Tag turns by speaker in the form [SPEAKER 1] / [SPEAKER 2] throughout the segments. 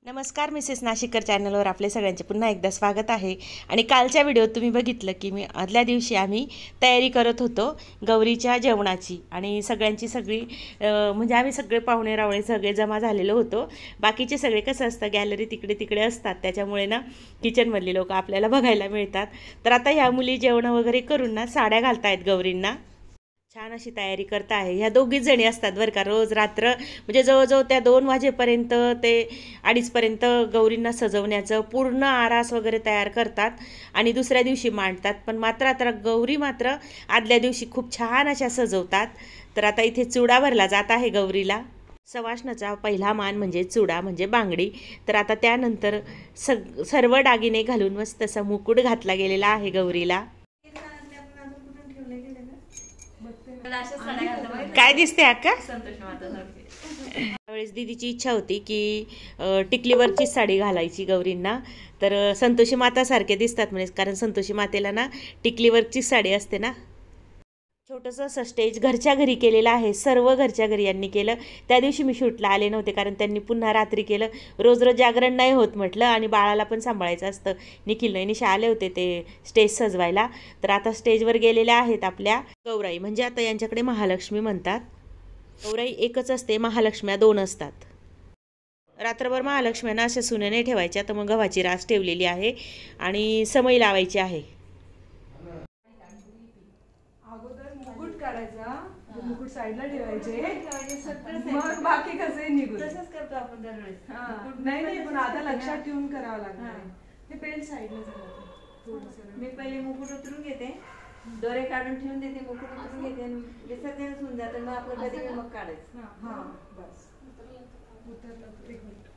[SPEAKER 1] नमस्कार मिसेस नाशिककर चॅनलवर आपले सगळ्यांचे पुन्हा एकदा स्वागत आहे। आणि कालच्या व्हिडिओत तुम्ही बघितलं की मी आदल्या दिवशी आम्ही तयारी करत होतो गौरीच्या जेवणाची आणि सगळ्यांची सगळी म्हणजे आम्ही सगळे पाहुणे रावळे सगळे जमा झालेलो होतो। बाकीचे सगळे कसं असतं गॅलरी तिकडे तिकडे असतात, त्याच्यामुळे ना किचनमधली लोक आपल्याला बघायला मिळतात। तर आता ह्या मुली जेवण वगैरे करून ना साड्या घालतायत गौरींना, छान अशी तयारी करता आहे। ह्या दोघीच जणी असतात बरं का, रोज रात्र म्हणजे जवळजवळ त्या 2 वाजेपर्यंत ते 2:30 पर्यंत गौरींना सजवण्याचं पूर्ण आरास वगैरे तयार करतात आणि दुसऱ्या दिवशी मांडतात। पण मात्र आता गौरी मात्र आदल्या दिवशी खूप छान अशा सजवतात। तर आता इथे चुडा भरला जात आहे गौरीला। सवाष्णाचा पहिला मान म्हणजे चुडा म्हणजे बांगडी। तर आता त्यानंतर सर्व दागिने घालून मस्त असा मुकुट घातला गेलेला आहे गौरीला। काय दिसते अक्का? त्यावेळेस दीदीची इच्छा होती की टिकलीवरची साडी घालायची गौरींना, तर संतोषी माता सारखे दिसतात म्हणे, कारण संतोषी मातेला ना टिकलीवरची साडी असते ना। छोटंसं असं स्टेज घरच्या घरी केलेलं आहे, सर्व घरच्या घरी यांनी केलं। त्या दिवशी मी शूटला आले नव्हते कारण त्यांनी पुन्हा रात्री केलं, रोज रोज जागरण नाही होत म्हटलं आणि बाळाला पण सांभाळायचं असतं। निखिल नैनिशा आले होते ते स्टेज सजवायला। तर आता स्टेजवर गेलेल्या आहेत आपल्या गौराई, म्हणजे आता यांच्याकडे महालक्ष्मी म्हणतात। गौराई एकच असते, महालक्ष्म्या 2 असतात। रात्रभर महालक्ष्म्यांना अशा सुने नाही ठेवायच्या, तर मग गव्हाची रास ठेवलेली आहे आणि समई लावायची आहे।
[SPEAKER 2] मुकुट साईडला ठेवायचे, मग बाकी कसे निघून
[SPEAKER 3] तसंच करतो आपण दरवेळेस।
[SPEAKER 2] नाही पण आता लक्षात ठेवून करावं लागणार। ते बेल्ट साईडला थोडंसं
[SPEAKER 3] मी पहिले मुकुट उतरून घेते, दोरे काढून ठेवून देते, मुकुट उतरून घेते आणि विसर्जन होऊन जातं, मग आपलं कधी मग काढायचं।
[SPEAKER 2] हां बस उतरलं। एक मिनिट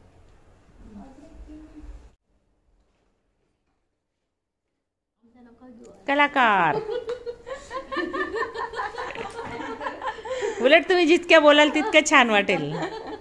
[SPEAKER 1] कलाकार उलट तुम्ही जितक्या बोलाल तितकं छान वाटेल।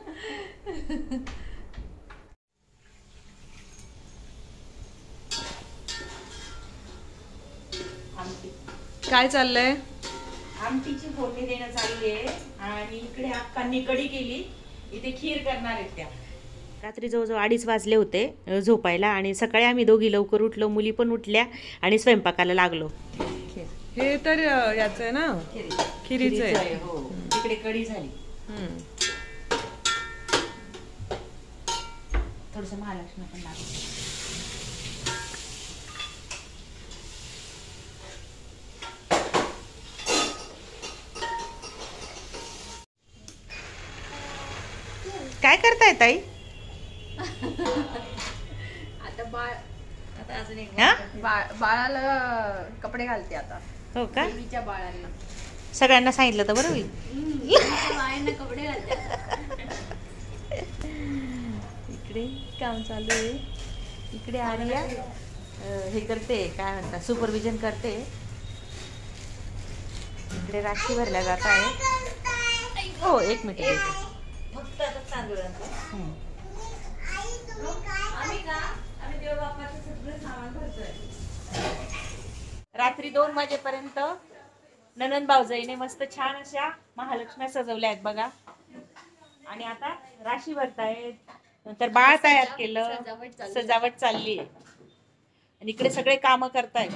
[SPEAKER 2] काय चाललंय?
[SPEAKER 1] आमटीची फोडणी देणं चालू आहे आणि इकडे अक्कांनी कढी केली, इथे खीर करणार आहेत त्या। रात्री जवळजवळ 2:30 वाजले होते झोपायला आणि सकाळी आम्ही दोघी लवकर उठलो, मुली पण उठल्या आणि स्वयंपाकाला लागलो।
[SPEAKER 2] हे तर याचं आहे ना, खिरीचं आहे।
[SPEAKER 1] हो, तिकडे कढी झाली। थोडस महालक्ष्मी पण लागलं। काय करताय ताई?
[SPEAKER 3] आता अजून एक
[SPEAKER 4] बाळाला कपडे घालते आता।
[SPEAKER 1] हो का?
[SPEAKER 4] देवीच्या बाळांना
[SPEAKER 1] सगळ्यांना सांगितलं तर बरं होईल।
[SPEAKER 4] बाळांना कपडे घालते
[SPEAKER 1] इकडे काम चालू आहे, इकडे आर्या हे करते, काय म्हणतात, सुपरविजन करते। इकडे राखी भरल्या जात आहे। हो, 1 मिनिट देते।
[SPEAKER 3] फक्त आता तांदूळ आम्ही देव बाप्पाचं सगळं सामान भरतोय।
[SPEAKER 1] रात्री 2 वाजेपर्यंत ननंद भाऊजाईने मस्त छान अशा महालक्ष्म्या सजवल्या आहेत बघा। आणि आता राशी भरतायत, नंतर बाळ तयार केलं, सजावट चालली आहे आणि इकडे सगळे काम करतायत।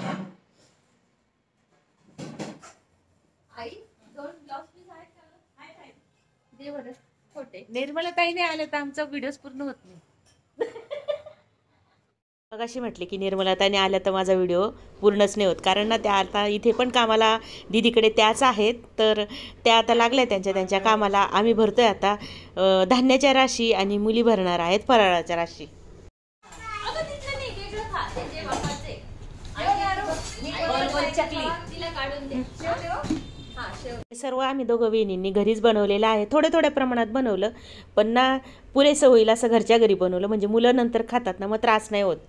[SPEAKER 1] निर्मला ताईने आले तर आमचा व्हिडिओच पूर्ण होत नाही। मगाशी म्हटले की निर्मला ताईने आल्या तर माझा व्हिडिओ पूर्णच नाही होत, कारण ना त्या आता इथे पण कामाला दीदीकडे त्याच आहेत, तर त्या आता लागल्या त्यांच्या कामाला। आम्ही भरतोय आता धान्याच्या राशी आणि मुली भरणार आहेत फराळाच्या राशी। सर्व आम्ही दोघं वहिनींनी घरीच बनवलेलं आहे, थोड्या प्रमाणात बनवलं, पण ना पुरेसं होईल असं घरच्या घरी बनवलं, म्हणजे मुलं नंतर खातात ना, मग त्रास नाही होत।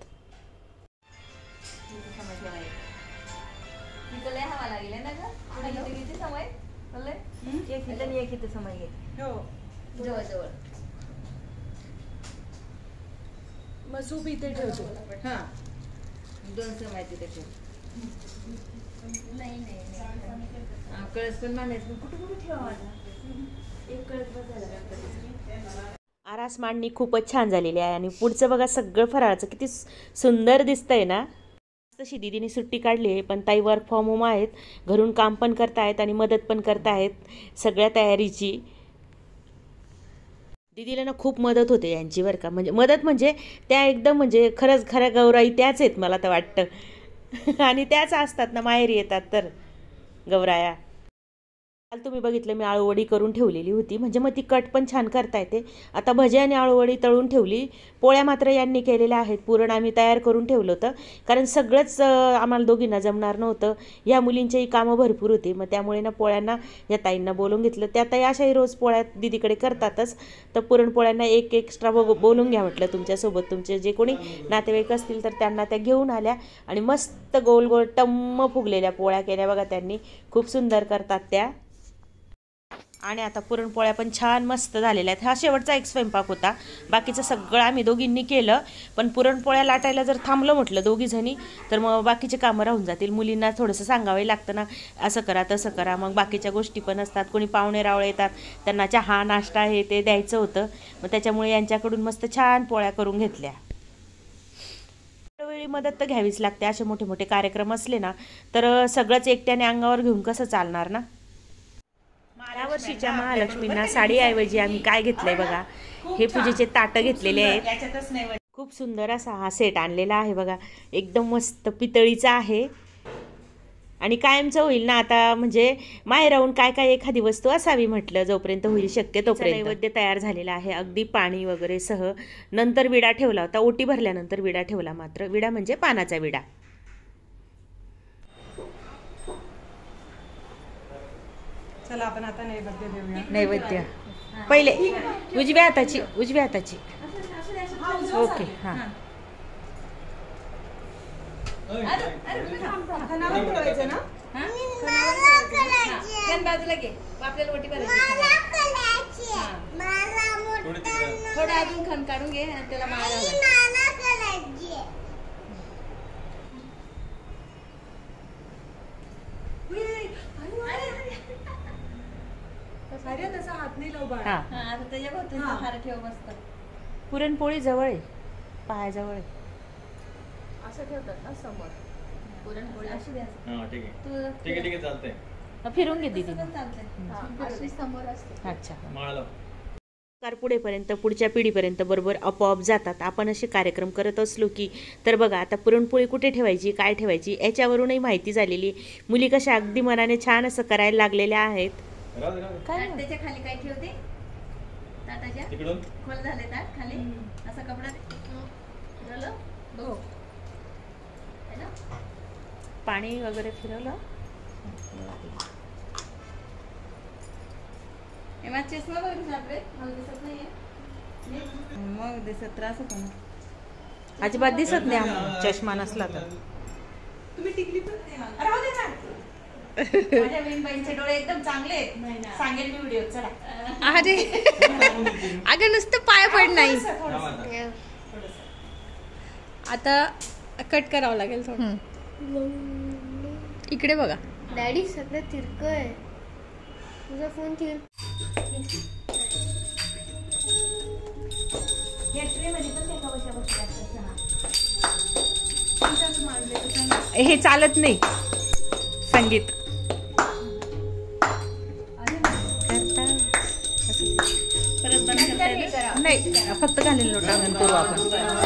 [SPEAKER 2] मग सूप इथे ठेवतो।
[SPEAKER 3] हां, 2 समय तिथे ठेव।
[SPEAKER 4] नाही
[SPEAKER 3] कळस पण मानायचं, कुठे ठेवा माझा एक कळस बसायला गणपतीचा।
[SPEAKER 1] रास मांडणी खूपच छान झालेली आहे आणि पुढचं बघा सगळं फराळाचं किती सुंदर दिसतंय ना. तशी दीदीने सुट्टी काढली आहे, पण ताई वर्क फ्रॉम होम आहेत, घरून काम पण करतायत आणि मदत पण करतायत सगळ्या तयारीची. दीदीला ना खूप मदत होते यांची बरं का, म्हणजे मदत म्हणजे त्या एकदम म्हणजे खरंच खऱ्या गौराई त्याच आहेत मला तर वाटतं आणि त्याच असतात ना माहेरी येतात तर गौराया. काल तुम्ही बघितलं मी आळूवडी करून ठेवलेली होती, म्हणजे मग ती कट पण छान करता येते. आता भजी आणि आळूवडी तळून ठेवली. पोळ्या मात्र यांनी केलेल्या आहेत. पुरण आम्ही तयार करून ठेवलं होतं, कारण सगळंच आम्हाला दोघींना जमणार नव्हतं. ह्या मुलींचेही कामं भरपूर होती, मग त्यामुळे ना पोळ्यांना या ताईंना बोलून घेतलं. त्या ताई अशाही रोज पोळ्या दीदीकडे करतातच, तर पुरणपोळ्यांना एक एक्स्ट्रा बोलून घ्या म्हटलं तुमच्यासोबत. तुमचे जे कोणी नातेवाईक असतील तर त्यांना त्या घेऊन आल्या आणि मस्त गोल गोल टम्म फुगलेल्या पोळ्या केल्या बघा त्यांनी. खूप सुंदर करतात त्या. आणि आता पुरणपोळ्या पण छान मस्त झालेल्या आहेत. हा शेवटचा एक स्वयंपाक होता, बाकीचं सगळं आम्ही दोघींनी केलं. पण पुरणपोळ्या लाटायला जर थांबलं म्हटलं दोघीजणी तर मग बाकीचे कामं राहून जातील. मुलींना थोडंसं सांगावं लागतं ना, असं करा तसं करा. मग बाकीच्या गोष्टी पण असतात, कोणी पाहुणे रावळे येतात, त्यांना चहा नाश्ता हे ते द्यायचं होतं. मग त्याच्यामुळे यांच्याकडून मस्त छान पोळ्या करून घेतल्या. वेळी मदत तर घ्यावीच लागते. असे मोठे मोठे कार्यक्रम असले ना तर सगळंच एकट्याने अंगावर घेऊन कसं चालणार ना. या वर्षीच्या महालक्ष्मींना साडीऐवजी आम्ही काय घेतलंय बघा, हे पूजेचे ताटं घेतलेले आहेत. खूप सुंदर असा हा सेट आणलेला आहे बघा, एकदम मस्त पितळीचा आहे आणि कायमचं होईल ना. आता म्हणजे माहेर राहून काय काय एखादी वस्तू असावी म्हटलं, जोपर्यंत होईल शक्य तोपर्यंत. नैवेद्य तयार झालेला आहे अगदी पाणी वगैरे सह. नंतर विडा ठेवला होता, ओटी भरल्यानंतर विडा ठेवला. मात्र विडा म्हणजे पानाचा विडा.
[SPEAKER 2] चला आपण आता नैवेद्य देऊया.
[SPEAKER 1] नैवेद्य पहिले उजव्या हाताची, उजव्या हाताची. ओके हां.
[SPEAKER 2] खणावर ठेवायचं ना.
[SPEAKER 3] बाजूला घे, आपल्याला ओटी भरायची. थोडं अजून खण काढून घे आणि त्याला माळ घालायची.
[SPEAKER 2] अरे तसा हात नाही लावू बाळा.
[SPEAKER 1] हां.
[SPEAKER 3] आता त्याच्या भोवती हार ठेव मस्त.
[SPEAKER 1] पुरणपोळी जवळ आहे, पायाजवळ आहे.
[SPEAKER 4] असं ठेवतात ना समोर पुरणपोळी
[SPEAKER 3] अशी द्या.
[SPEAKER 5] हां ठीक आहे
[SPEAKER 3] तू
[SPEAKER 5] ठीक आहे ठीक आहे चालतंय.
[SPEAKER 1] फिरून घे दीदी.
[SPEAKER 3] पण चालतंय.
[SPEAKER 4] अशी समोर असते.
[SPEAKER 1] अच्छा.
[SPEAKER 5] माळ लाव.
[SPEAKER 1] कार पुढेपर्यंत पुढच्या पिढीपर्यंत बरोबर आपोआप जातात. आपण असे कार्यक्रम करत असलो की तर बघा आता पुरणपोळी कुठे ठेवायची, काय ठेवायची याच्यावरूनही माहिती झालेली. मुली कशा अगदी मनाने छान असं करायला लागलेल्या आहेत.
[SPEAKER 5] राहू दे राहू दे.
[SPEAKER 1] काय
[SPEAKER 3] त्याच्या खाली काय ठेवते ताटाच्या
[SPEAKER 5] तिकडून
[SPEAKER 3] खोल झाले ताट खाली असा कपडा झालं बघ. है ना?
[SPEAKER 1] पाणी वगैरे फिरवलं.
[SPEAKER 3] एमा चष्मा बघ आपले मला दिसत नाहीये. मग दिसत त्रास होतो ना.
[SPEAKER 1] अजिबात दिसत नाही आम्हाला चष्मा नसला तर.
[SPEAKER 2] तुम्ही टिकली पण
[SPEAKER 3] राहू दे ना. माझ्या बहिणीचे डोळे एकदम चांगले आहेत.
[SPEAKER 1] सांगेल मी व्हिडिओ. चला
[SPEAKER 4] अरे अगं नुसतं पाय पड नाही. आता कट करावं लागेल थोडं. इकडे बघा.
[SPEAKER 6] डॅडी सगळं तिरकय. तुझा फोन
[SPEAKER 1] हे चालत नाही संगीत. नाही फक्त घालेल लोटांगण करू आपण.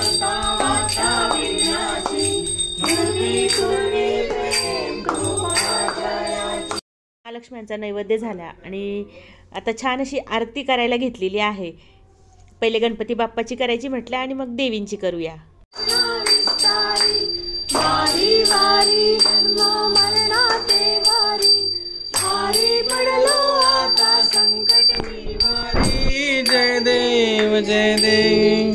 [SPEAKER 1] महालक्ष्म्यांचा नैवेद्य झाला आणि आता छान अशी आरती करायला घेतलेली आहे. पहिले गणपती बाप्पाची करायची म्हटलं आणि मग देवींची करूया.
[SPEAKER 5] जय देव जय देव.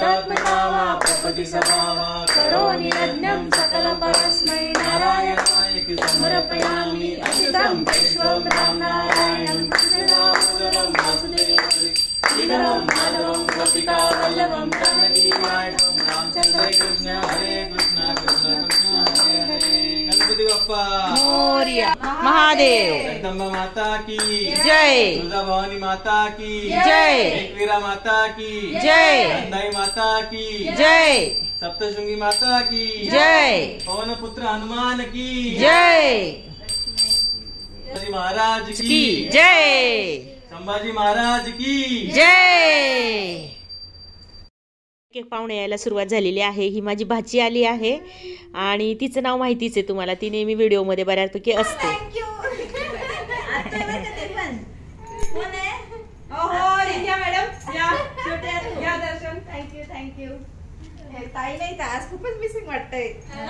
[SPEAKER 5] करो निरज्ञं सकल परस्मै नारायणाय समर्पयामि अच्युतं केशवं रामनारायणं कृष्णदामोदरं वासुदेवं श्रीधरं माधवं गोपिका वल्लभं जानकीनाथं रामचंद्र कृष्ण हरे कृष्ण कृष्ण कृष्ण हरे हरे। गणपती बाप्पा
[SPEAKER 1] मोरया महादेव
[SPEAKER 5] जगदंबा माता की
[SPEAKER 1] जय
[SPEAKER 5] तुळजाभवानी माता की
[SPEAKER 1] जय
[SPEAKER 5] एकवीरा माता की
[SPEAKER 1] जय
[SPEAKER 5] नंदाई माता की
[SPEAKER 1] जय
[SPEAKER 5] सप्तशृंगी माता की
[SPEAKER 1] जय
[SPEAKER 5] पवनपुत्र हनुमान की
[SPEAKER 1] जय
[SPEAKER 5] संभाजी महाराज
[SPEAKER 1] की
[SPEAKER 5] की
[SPEAKER 1] जय
[SPEAKER 5] संभाजी महाराज की
[SPEAKER 1] जय। एक पाहुणे यायला सुरुवात झालेली आहे। ही माझी भाची आली आहे आणि तिचं नाव माहितीच आहे तुम्हाला, ती नेहमी व्हिडिओमध्ये बऱ्यापैकी असते।
[SPEAKER 3] थँक्यू ताई नाही तर आज खूपच मिसिंग वाटतंय।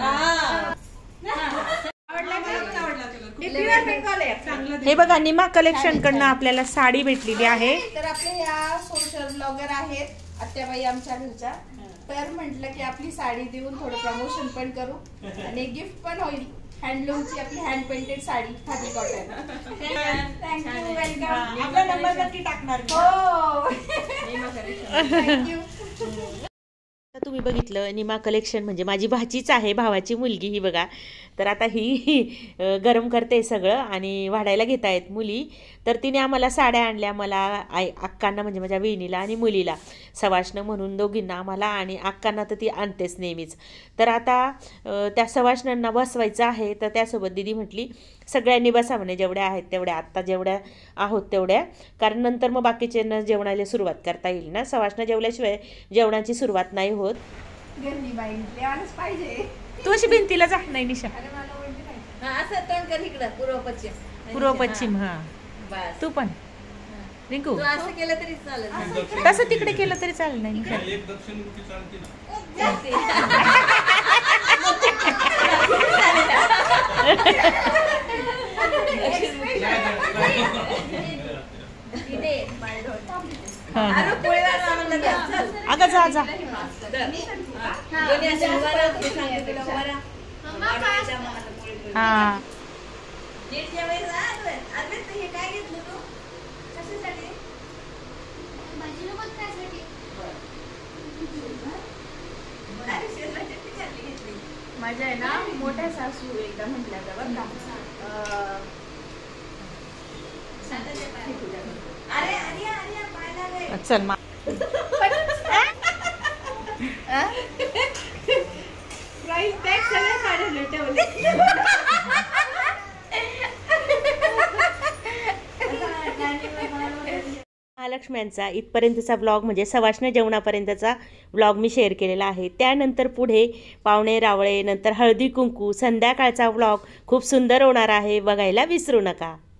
[SPEAKER 1] हे बघा निमा कलेक्शन कडनं आपल्याला साडी भेटलेली आहे।
[SPEAKER 7] तर आपले या सोशल ब्लॉगर आहेत आत्याबाई आमच्या घरच्या, तर म्हटलं की आपली साडी देऊन थोडं प्रमोशन पण करू आणि गिफ्ट पण होईल। हँडलूमची आपली hand painted sari khadi cotton. Thank you welcome.
[SPEAKER 3] आपला नंबर नक्की टाकणार
[SPEAKER 7] हो थँक्यू।
[SPEAKER 1] आता तुम्ही बघितलं निमा कलेक्शन म्हणजे माझी भाचीच आहे, भावाची मुलगी ही बघा। तर आता ही गरम करते सगळं आणि वाढायला घेत आहेत मुली। तर तिने आम्हाला साड्या आणल्या, मला अक्कांना म्हणजे माझ्या बहिणीला आणि मुलीला सवाष्ण म्हणून दोघींना आम्हाला, आणि अक्कांना तर ती आणतेच नेहमीच। तर आता त्या सवाष्णांना बसवायचं आहे, तर त्यासोबत दिदी म्हटली सगळ्यांनी बसा म्हणे, जेवढ्या आहेत तेवढ्या, आत्ता जेवढ्या आहोत तेवढ्या, कारण नंतर मग बाकीच्यांना जेवणाला सुरुवात करता येईल ना। सवाष्ण जेवल्याशिवाय जेवणाची सुरुवात नाही होत।
[SPEAKER 7] गल्ली बाई आलंच पाहिजे।
[SPEAKER 1] तू अशी भिंतीला जा नाही निशा,
[SPEAKER 7] अरे मला ओळखी नाही।
[SPEAKER 3] असं तोंड कर इकडं पूर्व पश्चिम
[SPEAKER 1] पूर्व पश्चिम। हा
[SPEAKER 3] बस
[SPEAKER 1] तू पण रिंकू
[SPEAKER 3] तू असं केलं तरी चालेल।
[SPEAKER 1] तसं तिकडे केलं तरी चालेल नाही निशा।
[SPEAKER 5] एक दक्षिणमुखी चालते ना।
[SPEAKER 3] अरे पोळीवाला आणून द्या. चल.
[SPEAKER 1] अगं जा जा।
[SPEAKER 3] दोन्ही असे उभा राहा, तुम्ही सांगते तुला उभा राहा. वाढवायच्या मनाला पोळी करून.
[SPEAKER 1] हा
[SPEAKER 3] नीट जेवायचं. अद्वैत, हे काय घेतलं तू? कशासाठी? अरे, शेजारची टिचरली घेतली.
[SPEAKER 7] माझ्या आहे ना मोठ्या सासू एकदा म्हटल्या बरं का,
[SPEAKER 3] अरे अरे अरे पाहिला रे.
[SPEAKER 1] चल मा
[SPEAKER 3] प्राइस टॅग सगळ्या साड्या ठेवले.
[SPEAKER 1] महालक्ष्म्यांचा इथपर्यंतचा व्लॉग म्हणजे सवाष्ण जेवणापर्यंतचा व्लॉग मी शेअर केलेला आहे। त्यानंतर पुढे पाहुणे रावळे, नंतर हळदी कुंकू, संध्याकाळचा व्लॉग खूप सुंदर होणार आहे, बघायला विसरू नका।